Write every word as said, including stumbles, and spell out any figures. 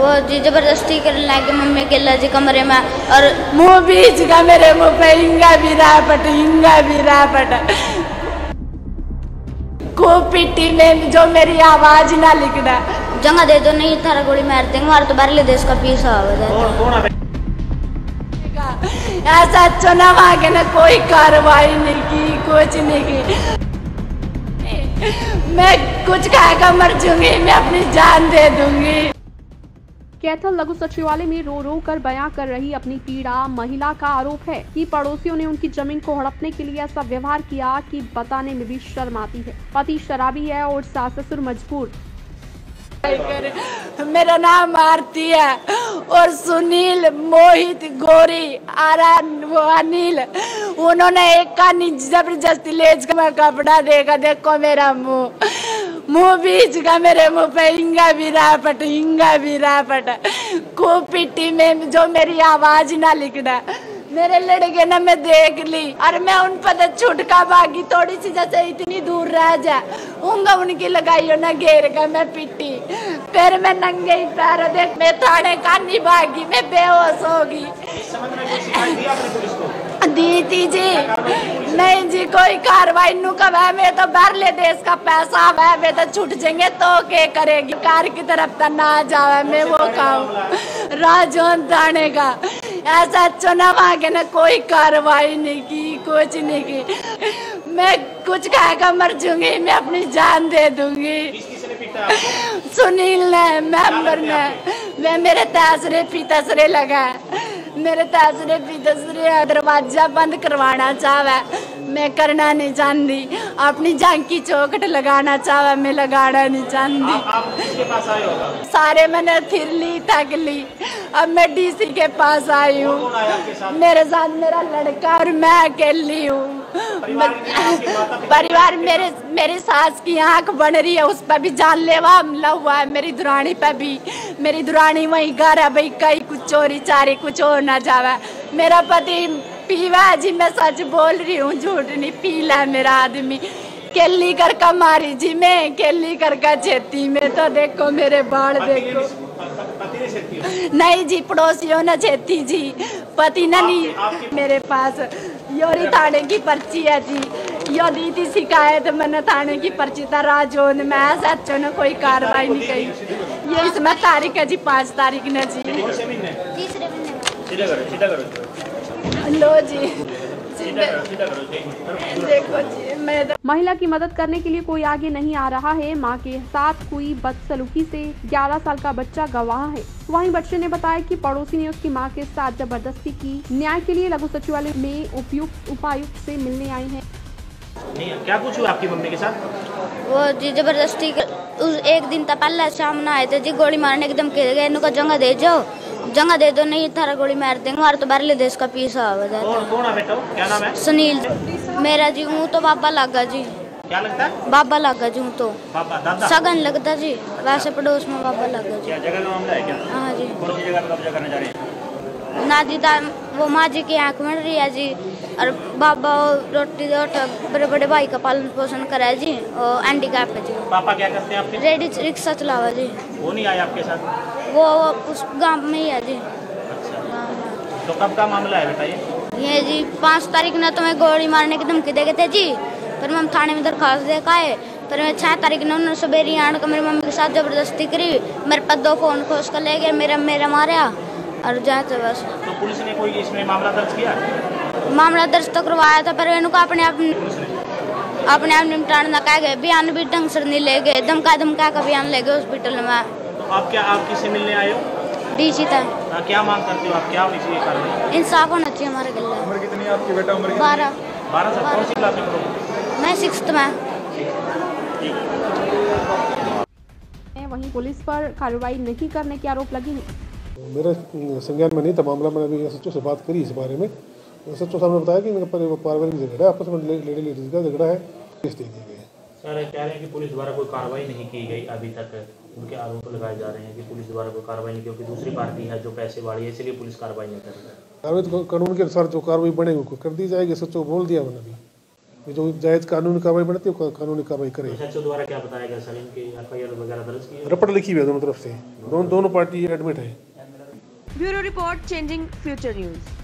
वो जी जबरदस्ती करने लगे मम्मी के जी कमरे में और मुंह बीच का मेरे मुंह पे हिंगा भी रहा पट हिंगा भी रहा पट को पिट्टी में जो मेरी आवाज ना लिखना जगह दे दो नहीं थारा गोली मार देंगे हमारा तो बाहरले देश का पीसा हो ऐसा चुनाव आगे ना कोई कार्रवाई नहीं की कुछ नहीं की। मैं कुछ खाकर मर जाऊंगी, मैं अपनी जान दे दूंगी। कैथल लघु सचिवालय में रो रो कर बयां कर रही अपनी पीड़ा महिला का आरोप है कि पड़ोसियों ने उनकी जमीन को हड़पने के लिए ऐसा व्यवहार किया कि बताने में भी शर्म आती है। पति शराबी है और सास ससुर मजबूर। मेरा नाम आरती है और सुनील, मोहित, गौरी, आरान, वो अनिल, उन्होंने एक का जबरदस्ती लेज का कपड़ा देगा। देखो मेरा मुंह मुंह बीच का मेरे मुंह पे हिंगा भी रहा पट हिंगा भी रहा पट को पिट्टी में जो मेरी आवाज ना लिखना। मेरे लड़के ने मैं देख ली और मैं उन पर छुटका भागी थोड़ी सी जैसे इतनी दूर रह जा उंगा उनकी लगाई ना घेर का मैं पिट्टी फिर मैं नंगे ही पैर देख मैं थाने का नहीं भागी, मैं बेहोश होगी। दी थी जी नहीं जी कोई कार्रवाई नु कब है। मैं तो बाहरले देश का पैसा है, मैं तो छूट जाएंगे तो क्या करेगी। कार की तरफ तो ना जावे मैं वो खाऊं राजौन थाने का ऐसा चुनाव आगे ना कोई कार्रवाई नहीं की कुछ नहीं की। मैं कुछ खाकर मर जाऊंगी, मैं अपनी जान दे दूंगी। सुनील ने मेंबर ने मैं मेरे तासरे पितासरे लगा मेरे तासरे पितासरे दरवाजा बंद करवाना चाहे, मैं करना नहीं चाहती। अपनी झांकी चौखट लगाना चाहे, मैं लगाना नहीं चाहती। आप किसके पास आए हो? सारे मैंने फिर ली थक ली, अब मैं डीसी के पास आई हूँ। मेरे साथ मेरा लड़का और मैं अकेली हूँ। परिवार मेरे मेरी सास की आंख बन रही है, उस पर भी जानलेवा हमला हुआ है। मेरी दुरानी पर भी, मेरी दुरानी वही घर है भाई, कहीं कुछ चोरी चारी कुछ हो ना जावे। मेरा पति पीवा जी, मैं सच बोल रही हूँ झूठ नहीं, पीला है मेरा आदमी। केली कर का मारी जी, मैं केली कर का छेती में तो देखो मेरे बाल देखो। नहीं जी पड़ोसियों ने छेती जी, पति ने नहीं। मेरे पास योरी थाने की पर्ची है जी, यो दी थी शिकायत मैंने थाने की पर्ची था राजौन में। सचो ने कोई कार्रवाई नहीं की। ये इसमें तारीख है जी पाँच तारीख ने जी। तीसरे लो जी देखो जी मैं तो... महिला की मदद करने के लिए कोई आगे नहीं आ रहा है। मां के साथ हुई बदसलूकी से ग्यारह साल का बच्चा गवाह है। वहीं बच्चे ने बताया कि पड़ोसी ने उसकी मां के साथ जबरदस्ती की। न्याय के लिए लघु सचिवालय में उपयुक्त उपायुक्त से मिलने आए हैं। नहीं, क्या कुछ हुआ आपकी मम्मी के साथ? वो जी जबरदस्ती उस एक दिन तक पहले शाम ना आए थे जी, गोली मारने एकदम कह गए इनको जगह दे जाओ, जगह दे दो नहीं थारा गोली मार देंगे हमारा तो बाहरले देश का पीसा हो जाता। कौन कौन है बेटा? क्या नाम है? सुनील मेरा जी हूँ तो बाबा लागा जी। क्या लगता है? बाबा लागा जी हूँ तो बाबा दादा सगन लगता जी, वैसे पड़ोस में बाबा लागा जी। क्या जगह का मामला है क्या? हाँ जी। कौन सी जगह पर कब्जा करने जा रहे हैं? ना जी वो माँ जी की आँख मिल रही है जी, और बाबा रोटी बड़े बड़े भाई का पालन पोषण करा है जी, और हैंडीकैप है जी। पापा क्या करते हैं आपके? रेडी रिक्शा चलावा जी। वो नहीं आए आपके साथ? वो उस गांव में ही है जी। तो कब का मामला है बेटा ये? ये जी पाँच तारीख ने तो मैं गोली मारने की धमकी दे गए थे जी, फिर हम थाने में दरखास्त दे का है। फिर मैं छह तारीख ने उन्होंने सवेरे आने को मेरी मम्मी के साथ जबरदस्ती करी, मेरे पास दो फोन खोज कर ले गए, मेरा मेरा मारा और जाते बस। तो पुलिस ने कोई इसमें मामला दर्ज किया? मामला दर्ज तो करवाया था, पर इनको अपने आप अपने आप निपटाना कह गए, बयान भी ढंग से नहीं ले गए, धमका धमका का बयान ले गए हॉस्पिटल में। तो आप क्या आप किससे मिलने आए हो? डीसी था। क्या मांग करते हो आप? क्या इसी कारण? इंसाफ होना चाहिए हमारे गले। उम्र कितनी है आपकी बेटा? उम्र बारह। बारह साल? कौन सी क्लास में पढ़ो? मैं सिक्स्थ में। वहीं पुलिस पर कार्रवाई नहीं करने के आरोप लगे हैं। मेरे संज्ञान में नहीं था मामला। मैंने अभी सच्चों से बात करी इस बारे में। सच्चों साहब ने बताया कि मेरे पारिवारिक झगड़ा है, आपस में लेडी लेडीज का झगड़ा है, किस दे दी गई। सर कह रहे हैं कि पुलिस द्वारा कोई कार्रवाई नहीं की गई अभी तक, उनके आरोप लगाए जा रहे हैं कि पुलिस द्वारा कोई कार्रवाई नहीं, क्योंकि दूसरी पार्टी है जो पैसे वाली है, इसलिए पुलिस कार्रवाई नहीं कर रही है। कार्रवाई तो कानून के अनुसार जो कार्रवाई बनेगी कर दी जाएगी। सच्चों बोल दिया मैंने अभी। ये जो जायज़ कानूनी कार्रवाई बनती है वो कानूनी कार्रवाई करे। एसएचओ द्वारा क्या बताया गया सर, इनकी एफआईआर वगैरह दर्ज की है? रिपोर्ट लिखी हुई है दोनों तरफ से, दोनों दोनों पार्टी एडमिट है। Bureau report, changing future news.